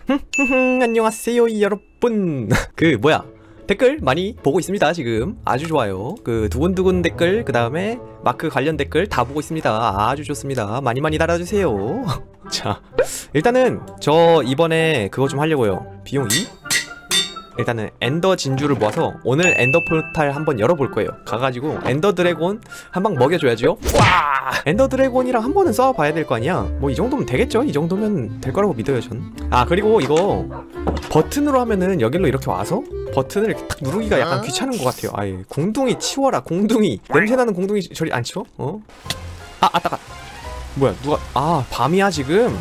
안녕하세요 여러분. 그 뭐야, 댓글 많이 보고 있습니다. 지금 아주 좋아요. 그 두근두근 댓글, 그 다음에 마크 관련 댓글 다 보고 있습니다. 아주 좋습니다. 많이 달아주세요. 자, 일단은 저 이번에 그거 좀 하려고요. 비용 2? 일단은 엔더 진주를 모아서 오늘 엔더 포탈 한번 열어볼 거예요. 가가지고 엔더 드래곤 한 방 먹여줘야죠. 와! 엔더 드래곤이랑 한 번은 싸워봐야 될 거 아니야. 뭐 이 정도면 되겠죠? 이 정도면 될 거라고 믿어요 전. 아, 그리고 이거 버튼으로 하면은 여기로 이렇게 와서 버튼을 이렇게 탁 누르기가 약간 귀찮은 것 같아요. 아예 공둥이 치워라. 공둥이 냄새나는 공둥이 저리 안 치워? 어? 아, 아따가 뭐야, 누가, 아 밤이야 지금.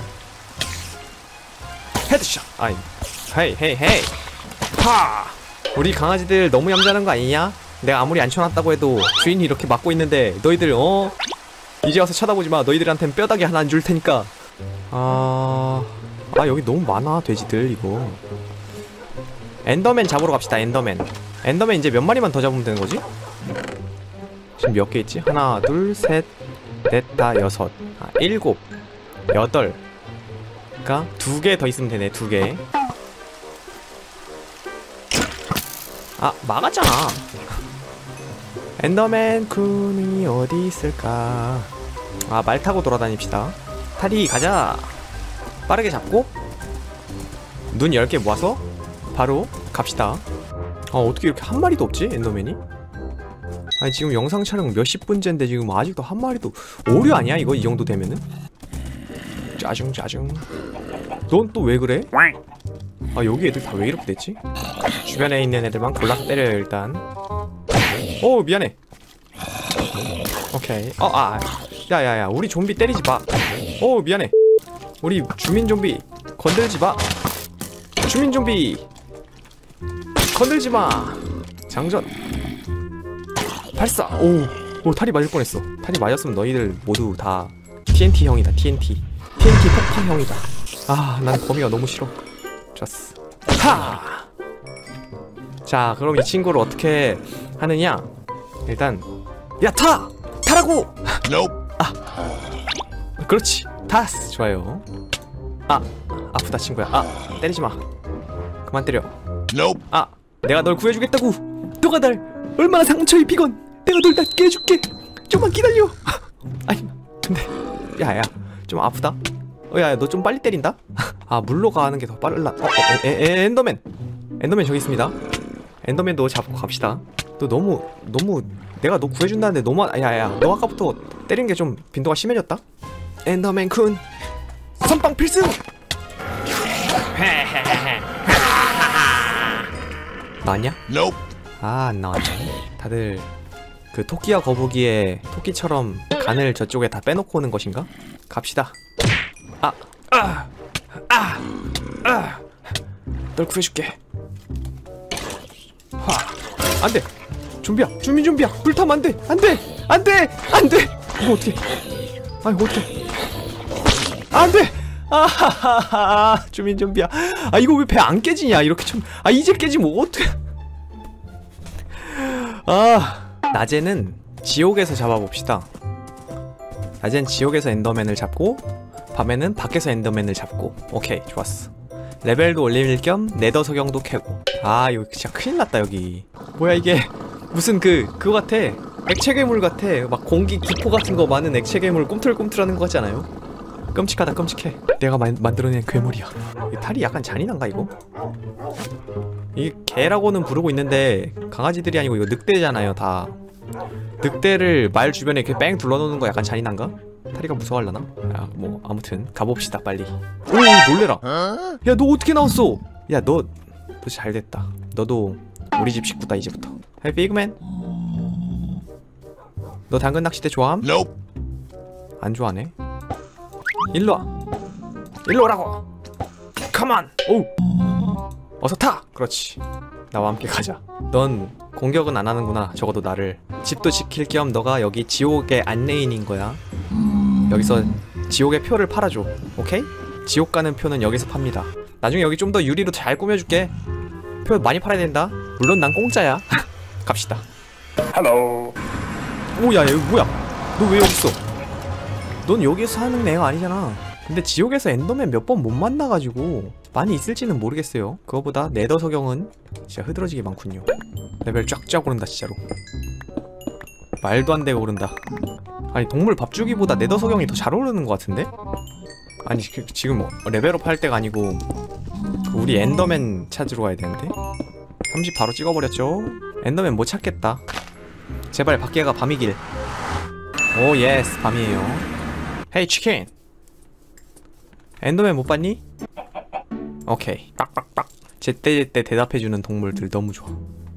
헤드샷. 아이, 헤이 파! 우리 강아지들 너무 얌전한 거 아니냐? 내가 아무리 안 쳐놨다고 해도 주인이 이렇게 막고 있는데 너희들 이제 와서 쳐다보지마. 너희들한텐 뼈다귀 하나 안 줄 테니까. 여기 너무 많아 돼지들. 이거 엔더맨 잡으러 갑시다. 엔더맨 이제 몇 마리만 더 잡으면 되는 거지? 지금 몇 개 있지? 하나 둘 셋 넷 다 여섯, 일곱, 여덟. 그니까 2개 더 있으면 되네. 2개. 아, 막았잖아. 엔더맨 쿤이 어디 있을까? 아, 말 타고 돌아다닙시다. 타리 가자. 빠르게 잡고 눈 10개 모아서 바로 갑시다. 아, 어떻게 이렇게 한 마리도 없지? 엔더맨이? 아니, 지금 영상 촬영 몇십 분째인데 지금 아직도 한 마리도. 오류 아니야 이거? 이 정도 되면은? 짜증. 넌 또 왜 그래? 아, 여기 애들 다 왜 이렇게 됐지? 주변에 있는 애들만 골라서 때려요 일단. 오, 미안해. 오케이. 야야야, 우리 좀비 때리지 마. 오, 미안해. 우리 주민 좀비 건들지 마. 주민 좀비 건들지 마. 장전 발사. 오, 탈이 맞을 뻔했어. 탈이 맞았으면 너희들 모두 다 TNT 형이다. TNT 폭파 형이다. 아, 난 범위가 너무 싫어. 좋았어. 하! 자, 그럼 이 친구를 어떻게 하느냐? 일단 야, 타라고! 아, 그렇지. 타스. 좋아요. 아프다 친구야. 때리지마. 그만 때려. 아, 내가 널 구해주겠다고. 너가 날 얼마나 상처 입히건 내가 널 낫게 해줄게. 좀만 기다려. 아니, 근데 야야, 좀 아프다. 야, 너 좀 빨리 때린다? 아, 물로 가는 게 더 빨라. 엔더맨 저기 있습니다. 엔더맨도 잡고 갑시다. 너 너무 내가 너 구해준다는데 너무. 야야, 너 아까부터 때린 게 좀 빈도가 심해졌다. 엔더맨 쿤 선빵 필승. 나왔냐? 아, 안 나왔네. 다들 그 토끼와 거북이의 토끼처럼 간을 저쪽에 다 빼놓고 오는 것인가? 갑시다. 널 구해줄게. 안돼. 주민 좀비야. 불타면 안돼. 이거 어떻게? 아니, 어떻게? 안돼. 아하하하. 주민 좀비야. 아, 이거 왜 배 안 깨지냐? 이렇게 좀. 이제 깨지면 어떡해? 낮에는 지옥에서 잡아봅시다. 낮엔 지옥에서 엔더맨을 잡고 밤에는 밖에서 엔더맨을 잡고. 오케이, 좋았어. 레벨도 올릴 겸 네더 석영도 캐고. 이거 진짜 큰일났다. 여기 뭐야 이게? 무슨 그거 같아. 액체 괴물 같아. 막 공기 기포 같은 거 많은 액체 괴물 꿈틀꿈틀하는 거 같지 않아요? 끔찍하다. 끔찍해. 내가 만들어낸 괴물이야. 이 탈이 약간 잔인한가 이거? 이 개라고는 부르고 있는데 강아지들이 아니고 이거 늑대잖아요 다. 늑대를 말 주변에 이렇게 뺑 둘러놓는 거 약간 잔인한가? 타리가 무서워하려나? 뭐 아무튼 가봅시다 빨리. 오, 놀래라. 야, 너 어떻게 나왔어? 야, 너 잘됐다. 너도 우리 집 식구다 이제부터. 헤이 비그맨, 너 당근 낚시대 좋아함? 안 좋아하네. 일로 오라고. 컴온. 오, 어서 타. 그렇지. 나와 함께 가자. 넌 공격은 안 하는구나. 적어도 나를. 집도 지킬 겸 너가 여기 지옥의 안내인인 거야. 여기서 지옥의 표를 팔아줘. 오케이? 지옥 가는 표는 여기서 팝니다. 나중에 여기 좀 더 유리로 잘 꾸며줄게. 표 많이 팔아야 된다. 물론 난 공짜야. 갑시다. 헬로. 오야, 여기 뭐야? 너 왜 여기 있어? 넌 여기서 사는 애가 아니잖아. 근데 지옥에서 엔더맨 몇 번 못 만나가지고 많이 있을지는 모르겠어요. 그거보다 네더 석영은 진짜 흐드러지게 많군요. 레벨 쫙쫙 오른다 진짜로. 말도 안 되게 오른다. 아니 동물 밥 주기보다 네더 석영이 더 잘 오르는 것 같은데? 아니 지금 뭐 레벨업 할 때가 아니고 우리 엔더맨 찾으러 가야 되는데? 30 바로 찍어버렸죠? 엔더맨 못 찾겠다. 제발 밖에가 밤이길. 오 예스 밤이에요. 헤이 치킨, 엔더맨 못 봤니? 오케이. 딱딱딱. 제때제때 대답해주는 동물들 너무 좋아.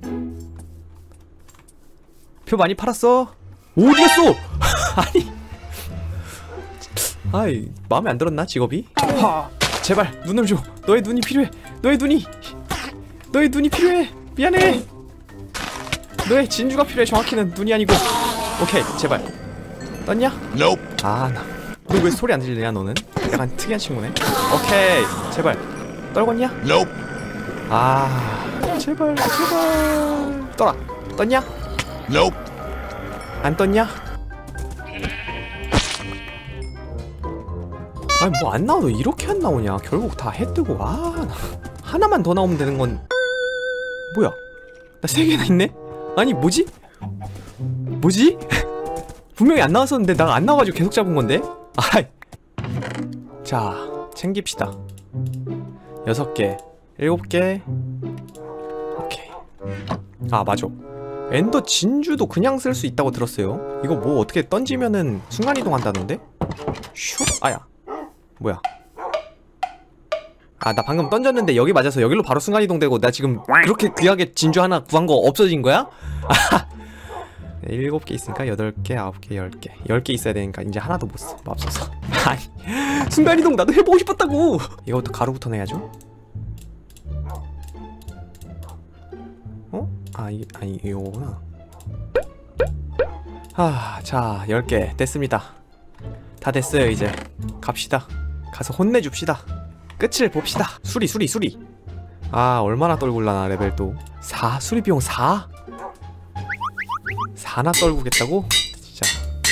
표 많이 팔았어? 어디 갔어? 아니 아이 마음에 안 들었나 직업이? 하, 제발 눈을 줘. 너의 눈이 필요해. 너의 눈이 필요해. 미안해. 너의 진주가 필요해. 정확히는 눈이 아니고. 오케이 제발. 떴냐? Nope. 아 나 너 왜 소리 안 들리냐 너는? 약간 특이한 친구네. 오케이 제발. 떨궜냐? Nope. 아 제발 떠라. 떴냐? Nope. 안 떴냐? 아니 뭐 안 나와도 이렇게 안 나오냐. 결국 다 해 뜨고. 아 하나만 더 나오면 되는 건 뭐야? 나 3개나 있네? 아니 뭐지? 분명히 안 나왔었는데 나 안 나와가지고 계속 잡은 건데? 아이. 자 챙깁시다. 6개 7개. 오케이. 아 맞아, 엔더 진주도 그냥 쓸 수 있다고 들었어요. 이거 뭐 어떻게 던지면은 순간이동 한다던데? 슉. 아야 뭐야. 아 나 방금 던졌는데 여기 맞아서 여기로 바로 순간이동 되고 나 지금 그렇게 귀하게 진주 하나 구한 거 없어진 거야? 아하. 7개 있으니까 8개, 9개, 10개 10개 있어야 되니까 이제 하나도 못 써. 맙소사. 아니 순간이동 나도 해보고 싶었다고. 이거부터 가루부터 내야죠. 어? 아니 이거구나. 자 10개 됐습니다. 다 됐어요. 이제 갑시다. 가서 혼내줍시다. 끝을 봅시다. 수리. 아 얼마나 떨굴라나. 레벨 또 4? 수리비용 4? 4나 떨구겠다고? 진짜.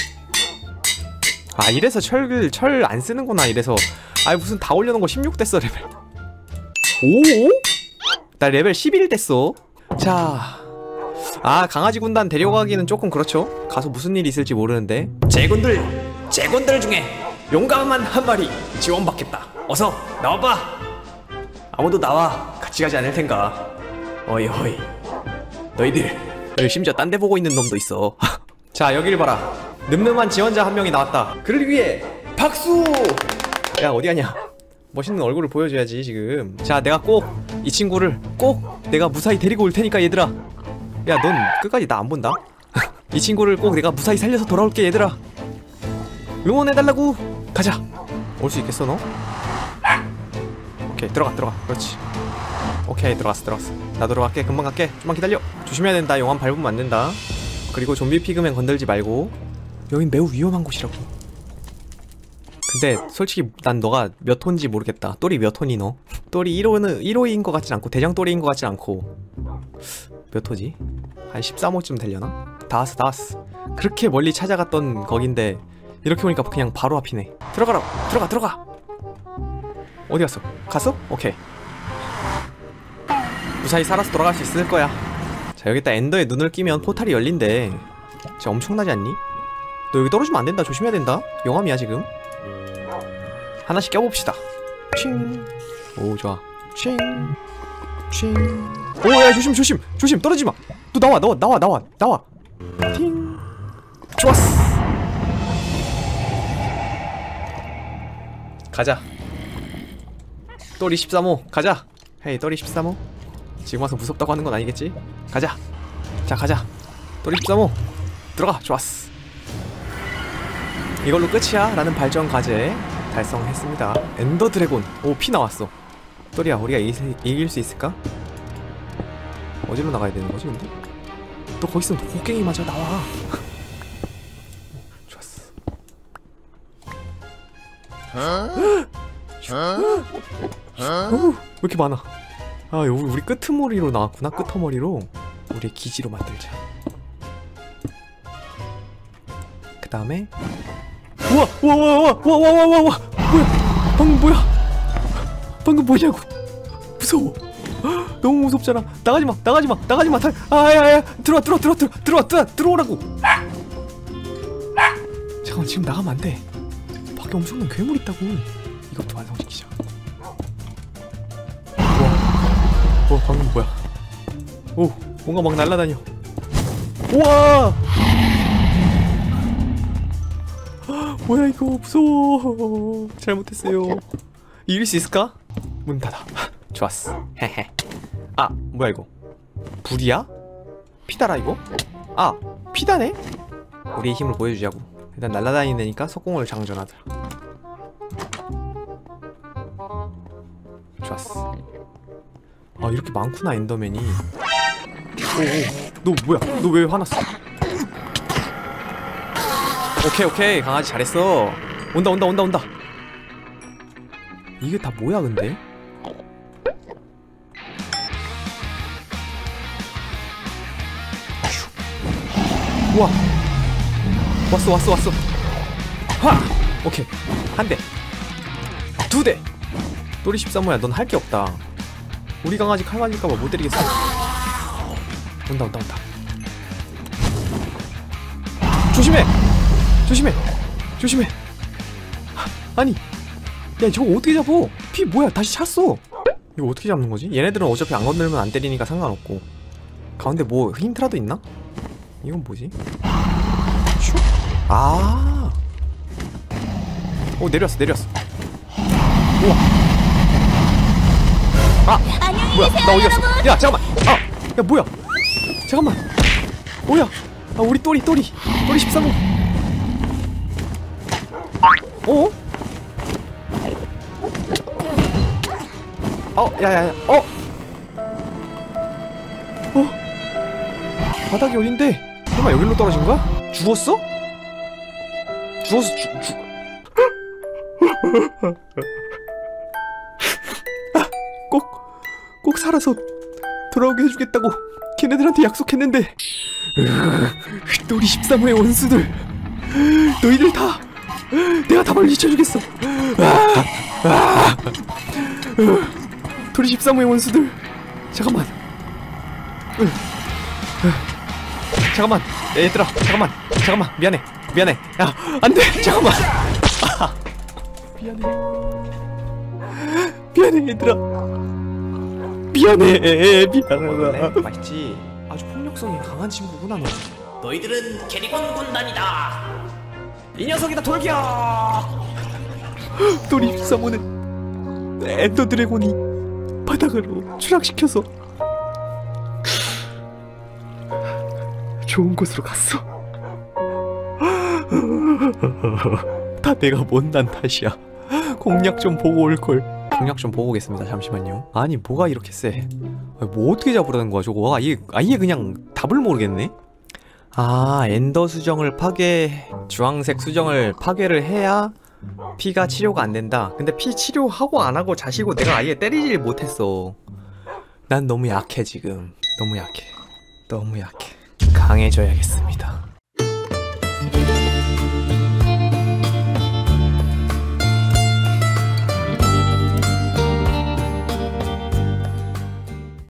아 이래서 철 안 쓰는구나. 이래서. 아니 무슨 다 올려놓은 거 16 됐어 레벨. 오? 나 레벨 11 됐어. 자, 아 강아지 군단 데려가기는 조금 그렇죠. 가서 무슨 일이 있을지 모르는데. 제군들 중에 용감한 한 마리 지원받겠다. 어서 나와봐. 아무도 나와 같이 가지 않을 텐가. 어이 너희들. 여기 심지어 딴 데 보고 있는 놈도 있어. 자 여길 봐라. 늠름한 지원자 한 명이 나왔다. 그를 위해 박수. 야 어디 가냐. 멋있는 얼굴을 보여줘야지 지금. 자 내가 꼭 이 친구를 꼭 내가 무사히 데리고 올 테니까 얘들아. 야 넌 끝까지 나 안 본다. 이 친구를 꼭 내가 무사히 살려서 돌아올게 얘들아. 응원해달라고. 가자. 올 수 있겠어 너? 오케이 들어가. 그렇지. 오케이 들어갔어. 나도 들어갈게. 금방 갈게. 좀만 기다려. 조심해야 된다. 용암 밟으면 안 된다. 그리고 좀비 피그맨 건들지 말고. 여긴 매우 위험한 곳이라고. 근데 솔직히 난 너가 몇 호인지 모르겠다. 또리 몇 호니 너? 또리 1호인 것 같진 않고 대장 또리인 것 같진 않고. 몇 호지? 한 13호쯤 되려나? 다 왔어. 그렇게 멀리 찾아갔던 거긴데 이렇게 오니까 그냥 바로 앞이네. 들어가. 어디 갔어? 오케이. 무사히 살아서 돌아갈 수 있을 거야. 자 여기다 엔더의 눈을 끼면 포탈이 열린대. 진짜 엄청나지 않니? 너 여기 떨어지면 안 된다. 조심해야 된다. 용암이야 지금. 하나씩 껴봅시다. 칭. 오 좋아. 칭. 오야 조심. 떨어지마. 또 나와. 팅. 좋았어. 가자. 또리 13호 가자. 헤이 또리 13호. 지금 와서 무섭다고 하는 건 아니겠지? 가자. 자 가자. 또리 13호 들어가. 좋았어. 이걸로 끝이야 라는 발전 과제 달성했습니다. 엔더 드래곤. 오 피 나왔어. 또리야 우리가 이길 수 있을까? 어디로 나가야 되는 거지 근데? 너 거기 있으면 곡괭이 맞아. 나와. 좋았어. 왜 이렇게 많아? 아 우리 끄트머리로 나왔구나. 끄트머리로. 우리의 기지로 만들자. 그 다음에 우와 뭐야 방금 방금 뭐냐고. 무서워. 너무 무섭잖아. 나가지마 나가지마 나가지마. 아야야 들어오라고. 잠깐만 지금 나가면 안돼. 밖에 엄청난 괴물 있다고. 이것도 완성시키자. 우와 방금 뭐야. 오 뭔가 막 날라다녀. 우와 뭐야 이거. 무서워. 잘못했어요. 이길 수 있을까? 문 닫아. 좋았어. 헤헤. 아 뭐야 이거. 불이야? 피다라 이거? 아 피다네? 우리의 힘을 보여주자고. 일단 날아다니는 데니까 석궁을 장전하자. 좋았어. 아 이렇게 많구나 엔더맨이. 오오 너 뭐야. 너 왜 화났어? 오케이 강아지 잘했어. 온다. 이게 다 뭐야 근데? 우와 왔어. 하! 오케이 한 대, 두 대. 또리 13호야 넌 할 게 없다. 우리 강아지 칼 맞을까봐 못 때리겠어. 온다. 조심해. 아니 야 저거 어떻게 잡어? 피 뭐야 다시 찼어. 이거 어떻게 잡는 거지? 얘네들은 어차피 안 건들면 안 때리니까 상관없고. 가운데 뭐 힌트라도 있나? 이건 뭐지? 슉? 아. 내렸어. 우와. 아 뭐야 나 어디 갔어? 야 잠깐만. 야 뭐야? 잠깐만. 뭐야? 우리 또리 13호. 야야야. 바닥이 어딘데? 설마 여기로 떨어진 거야? 죽었어? 꼭 살아서 돌아오게 해주겠다고 걔네들한테 약속했는데. 또리 13호의 원수들, 너희들 다 내가 다 물리쳐주겠어. 또리 13호의 원수들. 잠깐만 얘들아. 잠깐만 미안해. 야 안돼. 잠깐만. 미안해 얘들아. 미안하다. 맛있지. 아주 폭력성이 강한 친구구나 너. 너희들은 캐리건 군단이다. 이 녀석이다 돌격. 또리 13호는 엔더 드래곤이 바닥으로 추락시켜서 좋은 곳으로 갔어. 다 내가 못난 탓이야. 공략 좀 보고 올걸. 공략 좀 보고 오겠습니다. 잠시만요. 아니 뭐가 이렇게 세? 뭐 어떻게 잡으라는 거야 저거. 아예 그냥 답을 모르겠네. 엔더 수정을 주황색 수정을 파괴를 해야 피가 치료가 안 된다. 근데 피 치료하고 안 하고 자시고 내가 아예 때리질 못했어. 난 너무 약해 지금. 너무 약해. 강해져야겠습니다.